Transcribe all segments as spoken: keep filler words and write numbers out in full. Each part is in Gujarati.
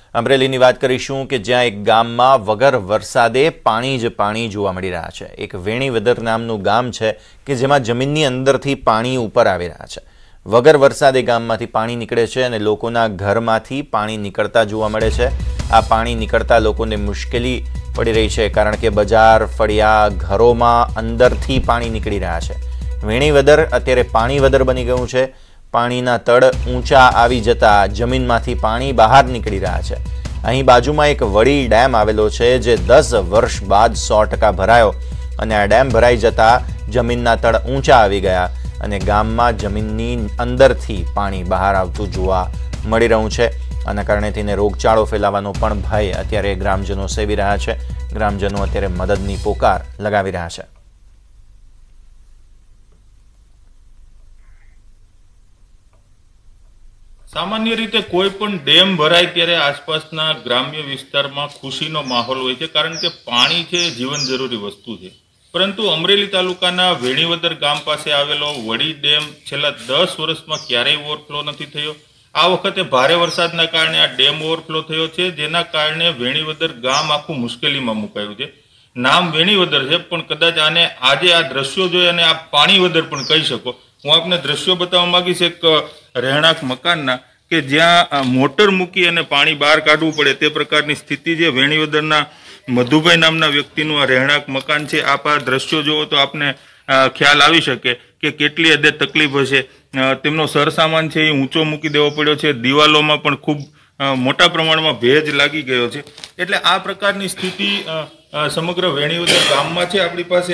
અમરેલીની વાત કરીશું કે જ્યાં એક ગામમાં વગર વરસાદે પાણી જ પાણી જોવા મળી રહ્યા છે। એક વેણીવદર નામનું ગામ છે કે જેમાં જમીનની અંદરથી પાણી ઉપર આવી રહ્યા છે। વગર વરસાદે ગામમાંથી પાણી નીકળે છે અને લોકોના ઘરમાંથી પાણી નીકળતા જોવા મળે છે। આ પાણી નીકળતા લોકોને મુશ્કેલી પડી રહી છે કારણ કે બજાર ફળિયા ઘરોમાં અંદરથી પાણી નીકળી રહ્યા છે। વેણીવદર અત્યારે પાણીવદર બની ગયું છે। પાણીના તળ ઊંચા આવી જતા જમીનમાંથી પાણી બહાર નીકળી રહ્યા છે। અહીં બાજુમાં એક વડી ડેમ આવેલો છે જે દસ વર્ષ બાદ સો ટકા ભરાયો અને આ ડેમ ભરાઈ જતા જમીનના તળ ઊંચા આવી ગયા અને ગામમાં જમીનની અંદરથી પાણી બહાર આવતું જોવા મળી રહ્યું છે। આના કારણે તેને રોગચાળો ફેલાવાનો પણ ભય અત્યારે ગ્રામજનો સેવી રહ્યા છે। ગ્રામજનો અત્યારે મદદની પોકાર લગાવી રહ્યા છે। सामान्य रीते कोईपण डेम भराय त्यारे आसपासना ग्राम्य विस्तारमां खुशीनो माहोल होय छे कारण के पाणी छे जीवन जरूरी वस्तु छे। परंतु अमरेली तालुकाना वेणीवदर गाम पासे आवेलो वडी डेम छेल्ला दस वर्षमां क्यारेय ओवरफ्लो नथी थयो। आ वखते भारे वरसादना कारणे आ डेम ओवरफ्लो थयो छे जेना कारणे वेणीवदर गाम आखुं मुश्केलीमां मुकायुं छे। नाम वेणीवदर छे पण कदाच आने आजे आ दृश्यो जोई अने आ पाणीवदर पण कही शको। हूँ आपने दृश्यो बताववा मांगीश एक રહેણાંક મકાનના કે જ્યાં મોટર મૂકી અને પાણી બહાર કાઢવું પડે તે પ્રકારની સ્થિતિ છે। વેણીવદરના મધુભાઈ નામના વ્યક્તિનું આ રહેણાંક મકાન છે। આપ આ દ્રશ્યો જુઓ તો આપને ખ્યાલ આવી શકે કે કેટલી હદે તકલીફ હશે। તેમનો સરસામાન છે એ ઊંચો મૂકી દેવો પડ્યો છે। દિવાલોમાં પણ ખૂબ મોટા પ્રમાણમાં ભેજ લાગી ગયો છે। એટલે આ પ્રકારની સ્થિતિ સમગ્ર વેણીવદર ગામમાં છે। આપણી પાસે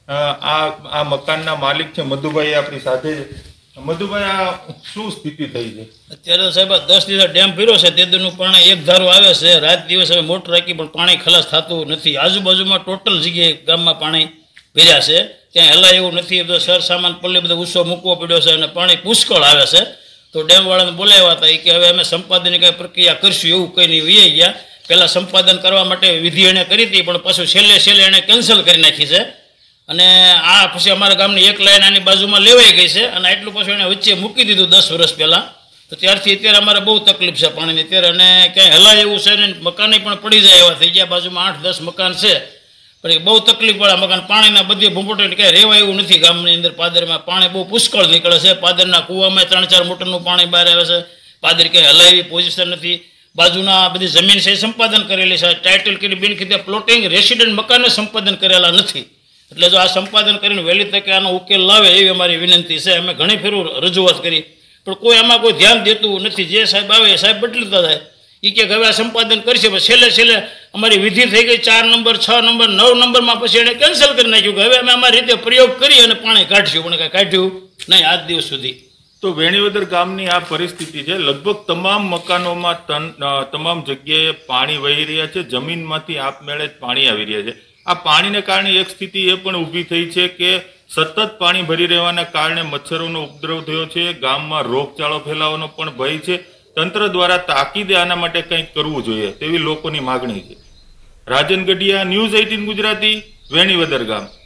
આ આ મકાનના માલિક છે મધુભાઈ આપણી સાથે છે। મધુભાઈ આ શું સ્થિતિ થઈ છે અત્યારે? સાહેબ દસ દિવસ ડેમ ભર્યો છે તેનું પાણી એક ધારું આવે છે। રાત દિવસ હવે મોટર રાખી પણ પાણી ખલાસ થતું નથી। આજુબાજુમાં ટોટલ જગ્યાએ ગામમાં પાણી ભર્યા છે, ત્યાં હલાય એવું નથી। બધો સર સામાન પલ્લે બધો ઉસો મૂકવો પડ્યો છે અને પાણી પુષ્કળ આવે છે। તો ડેમ વાળાને બોલાવ્યા હતા કે હવે અમે સંપાદનની કઈ પ્રક્રિયા કરશું એવું કહીને વી ગયા। પહેલા સંપાદન કરવા માટે વિધિ એણે કરી હતી પણ પાછું છેલ્લે છેલ્લે એણે કેન્સલ કરી નાખી છે અને આ પછી અમારા ગામની એક લાઈન આની બાજુમાં લેવાઈ ગઈ છે અને આટલું પછી એને વચ્ચે મૂકી દીધું દસ વર્ષ પહેલાં। તો ત્યારથી અત્યારે અમારે બહુ તકલીફ છે પાણીની અત્યારે અને ક્યાંય હલાય એવું છે ને મકાને પણ પડી જાય એવા થઈ ગયા। બાજુમાં આઠ દસ મકાન છે પણ બહુ તકલીફવાળા મકાન, પાણીના બધી ભૂંપટો ક્યાંય રહેવા એવું નથી। ગામની અંદર પાદરમાં પાણી બહુ પુષ્કળ નીકળે છે। પાદરના કૂવામાં ત્રણ ચાર મોટરનું પાણી બહાર આવે છે। પાદર ક્યાંય હલાય એવી પોઝિશન નથી। બાજુના બધી જમીન છે સંપાદન કરેલી છે, ટાઇટલ કરી બિનખીતે પ્લોટિંગ રેસિડેન્ટ મકાને સંપાદન કરેલા નથી। એટલે જો આ સંપાદન કરીને વહેલી તકે આનો ઉકેલ લાવે એવી અમારી વિનંતી છે। અમે ઘણી ફેરું રજૂઆત કરી પણ કોઈ આમાં કોઈ ધ્યાન દેતું નથી। જે સાહેબ આવે એ સાહેબ બદલતા જાય એ કે હવે આ સંપાદન કરશે પણ છેલ્લે છેલ્લે અમારી વિધિ થઈ ગઈ ચાર નંબર છ નંબર નવ નંબરમાં પછી એણે કેન્સલ કરી નાખ્યું કે હવે અમે અમારી રીતે પ્રયોગ કરી અને પાણી કાઢશું પણ કાંઈ કાઢ્યું નહીં આજ દિવસ સુધી। તો વેણીવદર ગામની આ પરિસ્થિતિ છે। લગભગ તમામ મકાનોમાં તમામ જગ્યાએ પાણી વહી રહ્યા છે, જમીનમાંથી આપમેળે જ પાણી આવી રહ્યા છે। આ પાણીને કારણે એક સ્થિતિ એ પણ ઊભી થઈ છે કે સતત પાણી ભરી રહેવાના કારણે મચ્છરોનો ઉપદ્રવ થયો છે। ગામમાં રોગચાળો ફેલાવાનો પણ ભય છે। તંત્ર દ્વારા તાકીદે આના માટે કંઈક કરવું જોઈએ તેવી લોકોની માગણી છે। રાજન ગઢિયા, ન્યૂઝ અઠ્ઠાવીસ ગુજરાતી, વેણીવદર ગામ।